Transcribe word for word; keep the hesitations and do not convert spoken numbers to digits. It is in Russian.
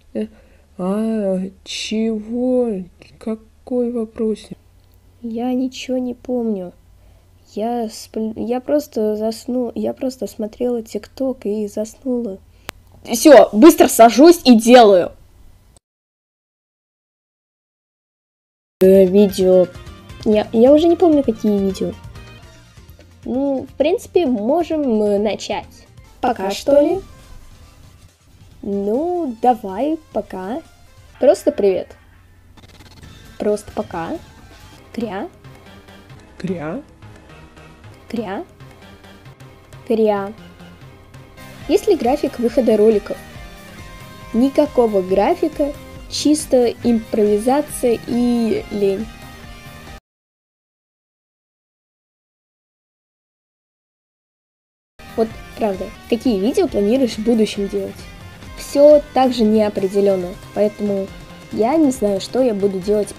Э, А, чего? Какой вопрос? Я ничего не помню. Я, сп- я просто засну, я просто смотрела ТикТок и заснула. Все, быстро сажусь и делаю. Э, видео. Я, я уже не помню, какие видео. Ну, в принципе, можем э, начать. Пока, что ли? Ну, давай, пока. Просто привет. Просто пока. Кря. Кря? Кря. Кря. Есть ли график выхода роликов? Никакого графика, чисто импровизация и лень. Вот правда, какие видео планируешь в будущем делать? Все также неопределенно, поэтому я не знаю, что я буду делать